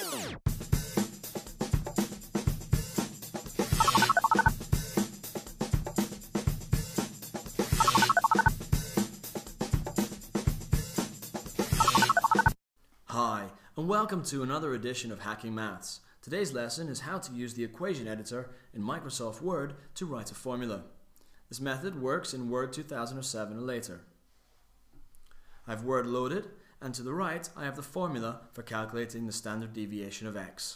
Hi, and welcome to another edition of Hacking Maths. Today's lesson is how to use the equation editor in Microsoft Word to write a formula. This method works in Word 2007 or later. I have Word loaded, and to the right I have the formula for calculating the standard deviation of x.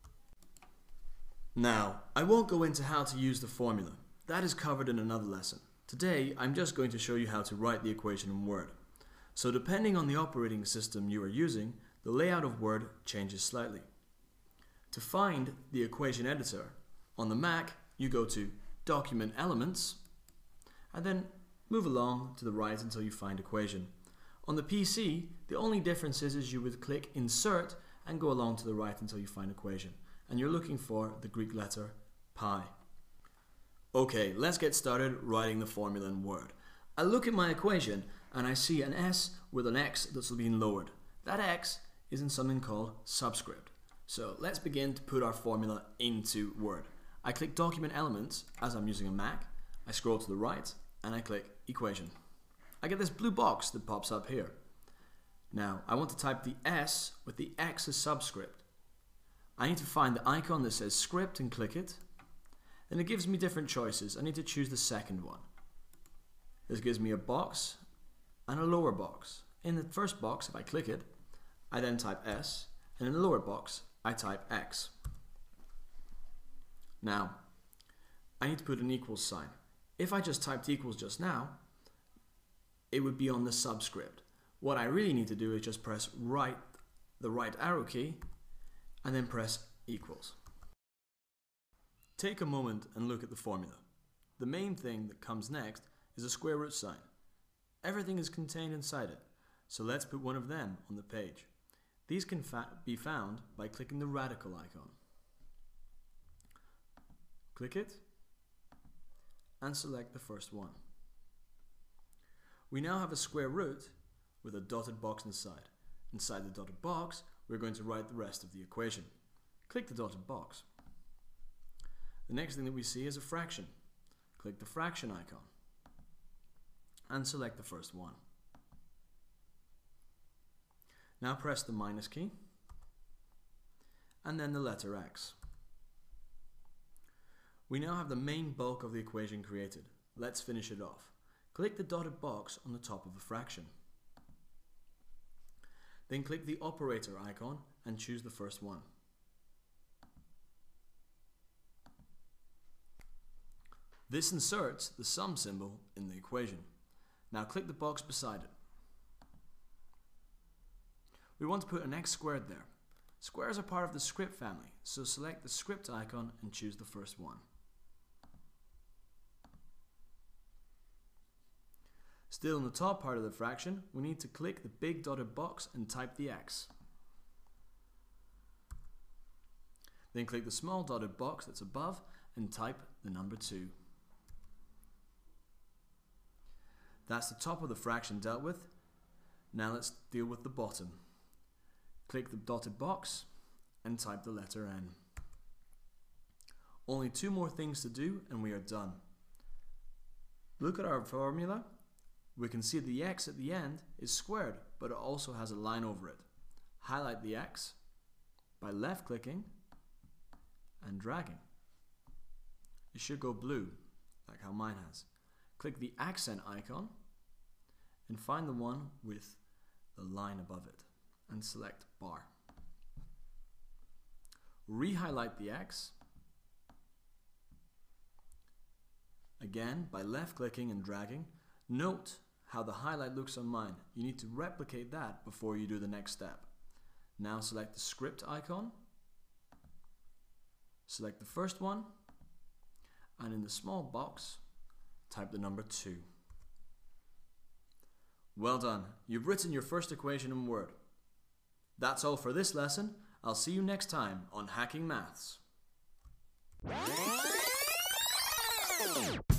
Now, I won't go into how to use the formula. That is covered in another lesson. Today I'm just going to show you how to write the equation in Word. So depending on the operating system you are using, the layout of Word changes slightly. To find the equation editor, on the Mac you go to Document Elements and then move along to the right until you find Equation. On the PC, the only difference is you would click Insert and go along to the right until you find Equation. And you're looking for the Greek letter pi. Okay, let's get started writing the formula in Word. I look at my equation and I see an S with an X that's been lowered. That X is in something called subscript. So let's begin to put our formula into Word. I click Document Elements as I'm using a Mac. I scroll to the right and I click Equation. I get this blue box that pops up here. Now I want to type the S with the X as subscript. I need to find the icon that says script and click it. Then it gives me different choices. I need to choose the second one. This gives me a box and a lower box. In the first box, if I click it, I then type S, and in the lower box, I type X. Now, I need to put an equals sign. If I just typed equals just now, it would be on the subscript. What I really need to do is just press the right arrow key, and then press equals. Take a moment and look at the formula. The main thing that comes next is a square root sign. Everything is contained inside it, so let's put one of them on the page. These can be found by clicking the radical icon. Click it and select the first one. We now have a square root with a dotted box inside. Inside the dotted box, we're going to write the rest of the equation. Click the dotted box. The next thing that we see is a fraction. Click the fraction icon and select the first one. Now press the minus key and then the letter X. We now have the main bulk of the equation created. Let's finish it off. Click the dotted box on the top of the fraction. Then click the operator icon and choose the first one. This inserts the sum symbol in the equation. Now click the box beside it. We want to put an x squared there. Squares are part of the script family, so select the script icon and choose the first one. Still in the top part of the fraction, we need to click the big dotted box and type the x. Then click the small dotted box that's above and type the number 2. That's the top of the fraction dealt with. Now let's deal with the bottom. Click the dotted box and type the letter N. Only 2 more things to do and we are done. Look at our formula. We can see the x at the end is squared, but it also has a line over it. Highlight the x by left clicking and dragging. It should go blue, like how mine has. Click the accent icon and find the one with the line above it and select bar. Re-highlight the X, again by left clicking and dragging. Note how the highlight looks on mine. You need to replicate that before you do the next step. Now select the script icon, select the first one, and in the small box type the number 2. Well done, you've written your first equation in Word. That's all for this lesson. I'll see you next time on Hacking Maths.